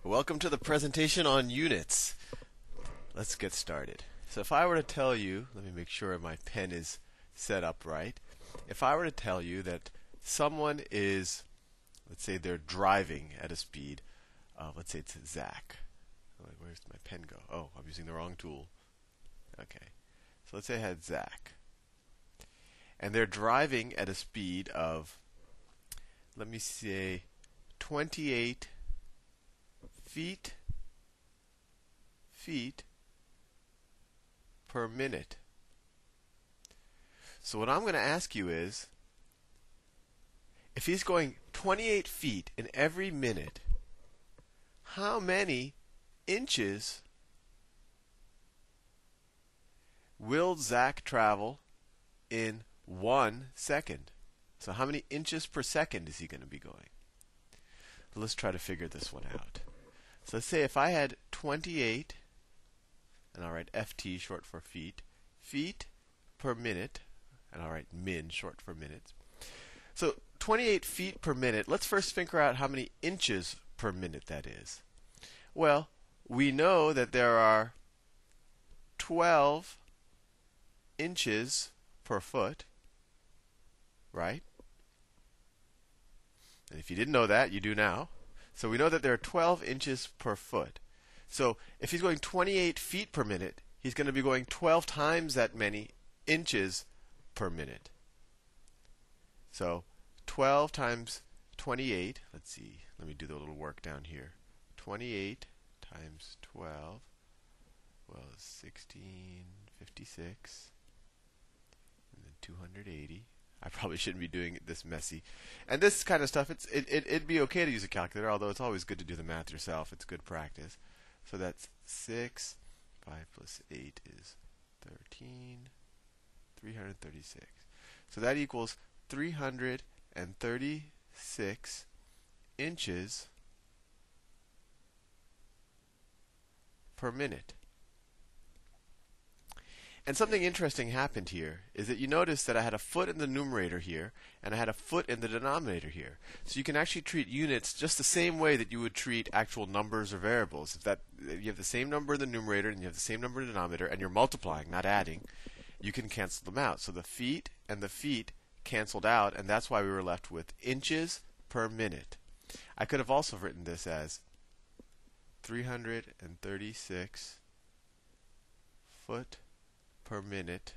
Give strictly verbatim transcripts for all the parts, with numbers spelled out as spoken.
Welcome to the presentation on units. Let's get started. So if I were to tell you, let me make sure my pen is set up right. If I were to tell you that someone is, let's say they're driving at a speed, uh, let's say it's Zach. Where's my pen go? Oh, I'm using the wrong tool. Okay. So let's say I had Zach. And they're driving at a speed of, let me say, twenty-eight feet feet per minute. So what I'm going to ask you is, if he's going twenty-eight feet in every minute, how many inches will Zach travel in one second? So how many inches per second is he going to be going? Let's try to figure this one out. So let's say if I had twenty-eight, and I'll write F T short for feet, feet per minute, and I'll write min short for minutes. So twenty-eight feet per minute, let's first figure out how many inches per minute that is. Well, we know that there are twelve inches per foot, right? And if you didn't know that, you do now. So we know that there are twelve inches per foot. So if he's going twenty-eight feet per minute, he's going to be going twelve times that many inches per minute. So twelve times twenty-eight, let's see, let me do the little work down here. twenty-eight times twelve, well, sixteen fifty-six, and then two hundred eighty. I probably shouldn't be doing it this messy. And this kind of stuff, it's, it, it, it'd be okay to use a calculator, although it's always good to do the math yourself. It's good practice. So that's six. five plus eight is thirteen. three hundred thirty-six. So that equals three hundred thirty-six inches per minute. And something interesting happened here is that you notice that I had a foot in the numerator here and I had a foot in the denominator here. So you can actually treat units just the same way that you would treat actual numbers or variables. If that if you have the same number in the numerator and you have the same number in the denominator and you're multiplying, not adding, you can cancel them out. So the feet and the feet canceled out, and that's why we were left with inches per minute. I could have also written this as three hundred thirty-six foot per minute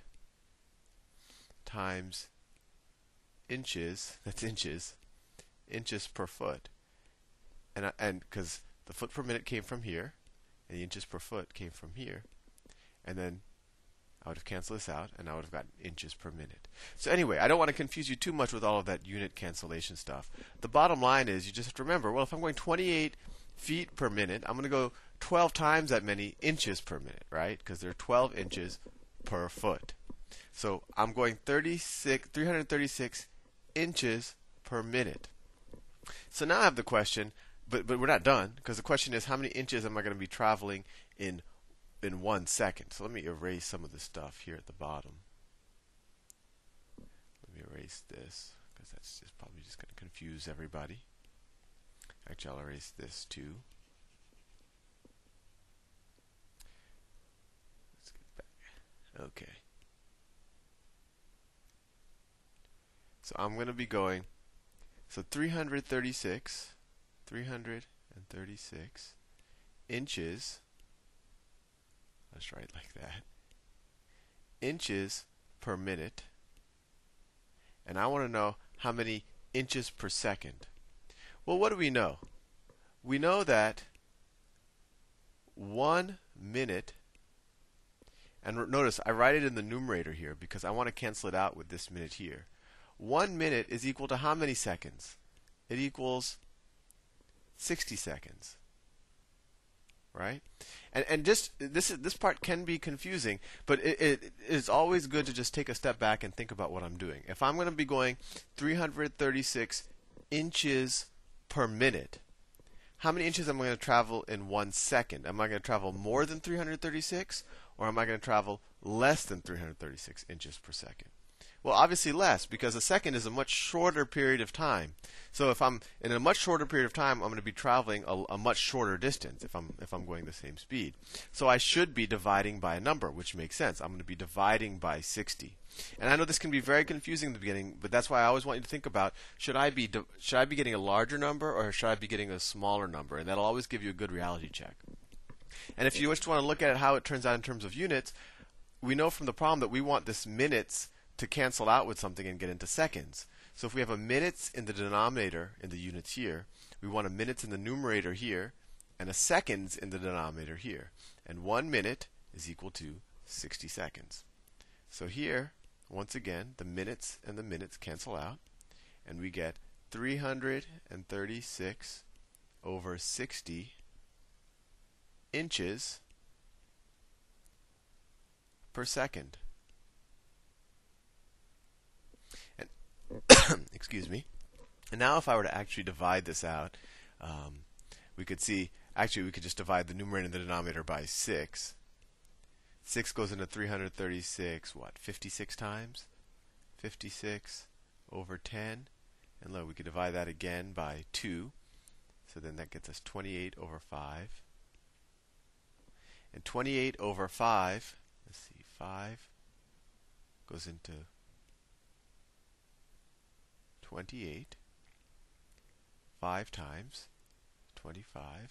times inches, that's inches, inches per foot. And and because the foot per minute came from here, and the inches per foot came from here, and then I would have canceled this out, and I would have gotten inches per minute. So anyway, I don't want to confuse you too much with all of that unit cancellation stuff. The bottom line is you just have to remember, well, if I'm going twenty-eight feet per minute, I'm going to go twelve times that many inches per minute, right? Because there are twelve inches per foot. So I'm going thirty-six, three hundred thirty-six inches per minute. So now I have the question, but but we're not done, because the question is how many inches am I going to be traveling in in one second? So let me erase some of the stuff here at the bottom. Let me erase this, because that's just probably just going to confuse everybody. Actually, I'll erase this too. Let's get back. Okay. So I'm going to be going, so three hundred thirty-six, three hundred thirty-six inches, let's write like that, inches per minute, and I want to know how many inches per second. Well, what do we know? We know that one minute, and notice I write it in the numerator here because I want to cancel it out with this minute here. One minute is equal to how many seconds? It equals sixty seconds. Right? And and just this is, this part can be confusing, but it, it is always good to just take a step back and think about what I'm doing. If I'm going to be going three hundred thirty-six inches per minute, how many inches am I going to travel in one second? Am I going to travel more than three hundred thirty-six, or am I going to travel less than three hundred thirty-six inches per second? Well, obviously less, because a second is a much shorter period of time. So if I'm in a much shorter period of time, I'm going to be traveling a, a much shorter distance if I'm if I'm going the same speed. So I should be dividing by a number, which makes sense. I'm going to be dividing by sixty. And I know this can be very confusing in the beginning, but that's why I always want you to think about, should I be should I be getting a larger number or should I be getting a smaller number? And that'll always give you a good reality check. And if you just want to look at it how it turns out in terms of units, we know from the problem that we want this minutes to cancel out with something and get into seconds. So if we have a minutes in the denominator in the units here, we want a minutes in the numerator here, and a seconds in the denominator here. And one minute is equal to sixty seconds. So here, once again, the minutes and the minutes cancel out, and we get three hundred thirty-six over sixty inches per second. And excuse me. And now if I were to actually divide this out, um, we could see, actually we could just divide the numerator and the denominator by six. six goes into three hundred thirty-six, what, fifty-six times? fifty-six over ten. And look, we could divide that again by two. So then that gets us twenty-eight over five. And twenty-eight over five, let's see, five goes into twenty-eight. five times twenty-five.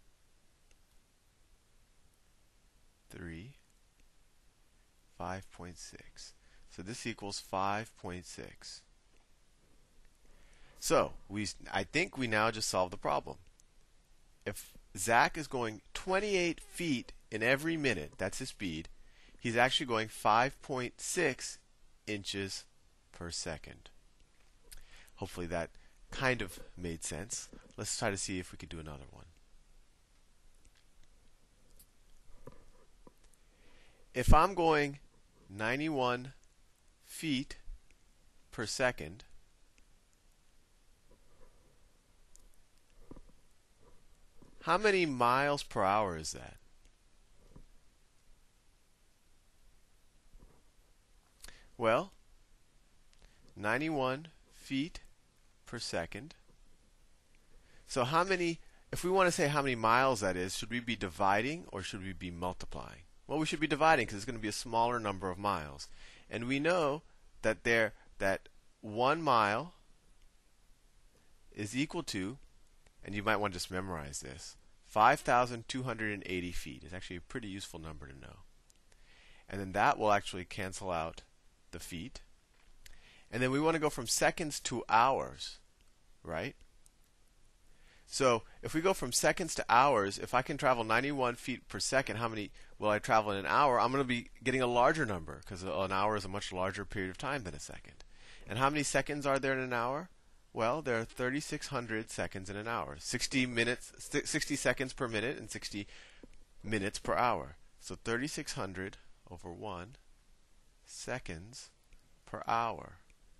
three. five point six. So this equals five point six. So we, I think we now just solved the problem. If Zach is going twenty-eight feet in every minute, that's his speed, he's actually going five point six inches per second. Hopefully that kind of made sense. Let's try to see if we could do another one. If I'm going ninety-one feet per second, how many miles per hour is that? Well, ninety-one feet per second. So how many, if we want to say how many miles that is, should we be dividing or should we be multiplying? Well, we should be dividing because it's going to be a smaller number of miles. And we know that there that one mile is equal to, and you might want to just memorize this, five thousand two hundred eighty feet. It's actually a pretty useful number to know. And then that will actually cancel out the feet. And then we want to go from seconds to hours, right? So if we go from seconds to hours, if I can travel ninety-one feet per second, how many will I travel in an hour? I'm going to be getting a larger number because an hour is a much larger period of time than a second. And how many seconds are there in an hour? Well, there are thirty-six hundred seconds in an hour. sixty minutes, sixty seconds per minute and sixty minutes per hour. So thirty-six hundred over one seconds per hour.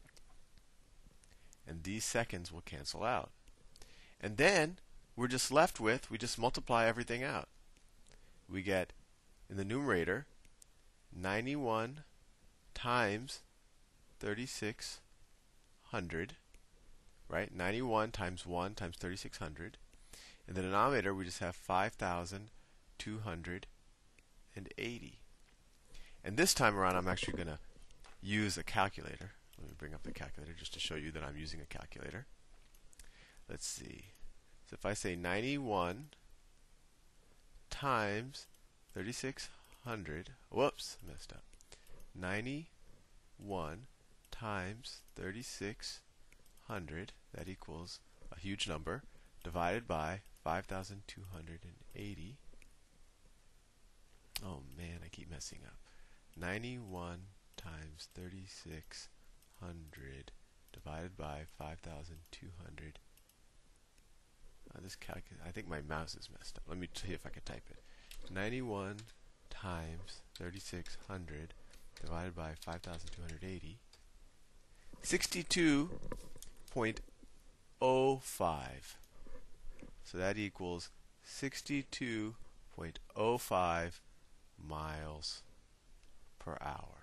And these seconds will cancel out. And then we're just left with, we just multiply everything out. We get, in the numerator, ninety-one times thirty-six hundred, right? ninety-one times one times thirty-six hundred. In the denominator, we just have five thousand two hundred eighty. And this time around, I'm actually going to use a calculator. Let me bring up the calculator just to show you that I'm using a calculator. Let's see. So if I say ninety-one times thirty-six hundred, whoops, messed up. ninety-one times thirty-six hundred, that equals a huge number, divided by five thousand two hundred eighty. Oh man, I keep messing up. ninety-one times thirty-six hundred divided by five thousand two hundred. Uh, this calculator, I think my mouse is messed up. Let me see if I can type it. ninety-one times thirty-six hundred divided by five thousand two hundred eighty. sixty-two point zero five. So that equals sixty-two point zero five miles per hour.